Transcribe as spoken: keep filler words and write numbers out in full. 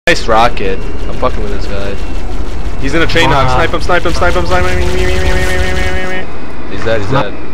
Nice rocket. I'm fucking with this guy. He's in a train knock. Snipe him, snipe him, snipe him, snipe him. He's dead, he's dead.